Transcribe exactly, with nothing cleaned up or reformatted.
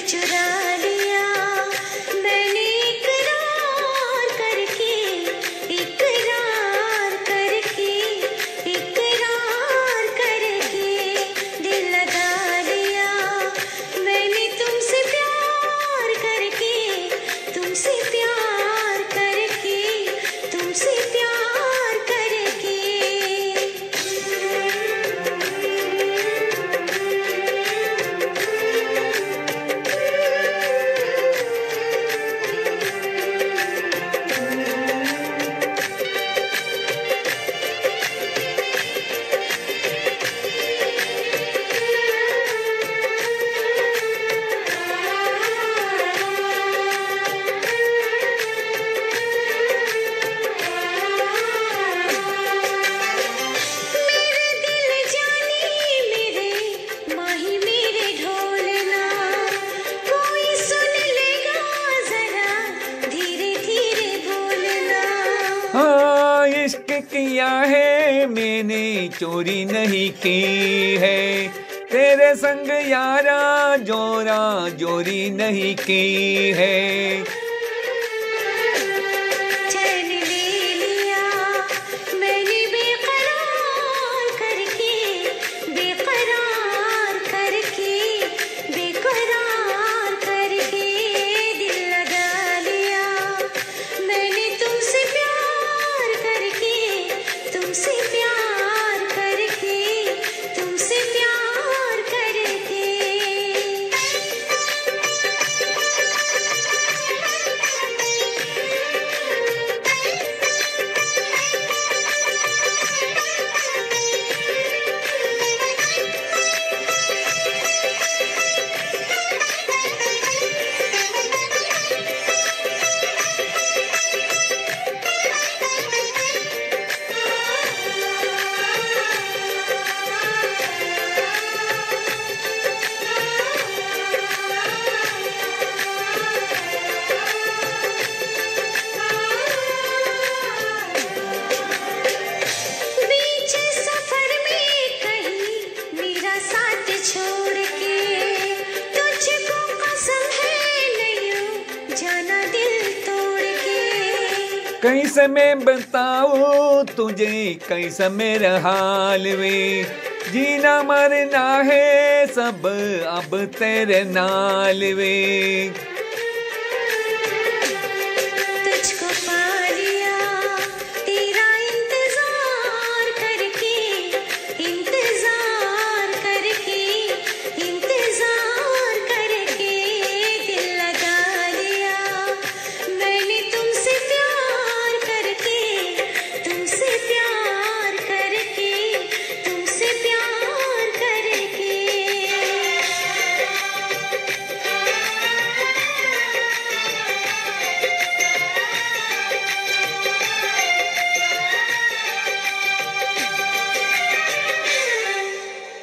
चुरा लिया मैंने इकरार करके, इकरार करके, इकरार करके दिल लगा लिया मैंने तुमसे प्यार करके, तुमसे प्यार करके, तुमसे प्यार करके। हाँ, इश्क किया है मैंने, चोरी नहीं की है। तेरे संग यारा जोरा जोरी नहीं की है। चैन ले लिया मैंने बेकरार करके, बेकरार करके, बेकरार करके दिल लगा लिया मैंने तुमसे प्यार करके, तुमसे प्यार करके, तुमसे प्यार करके। बीच सफर में कहीं मेरा साथ छोड़ के, तुझको कसम है नहीं जाना दिल तोड़ के। कैसे मैं बताऊँ तुझे, कैसा मेरा हाल वे, जीना मरना है सब अब तेरे नाल वे।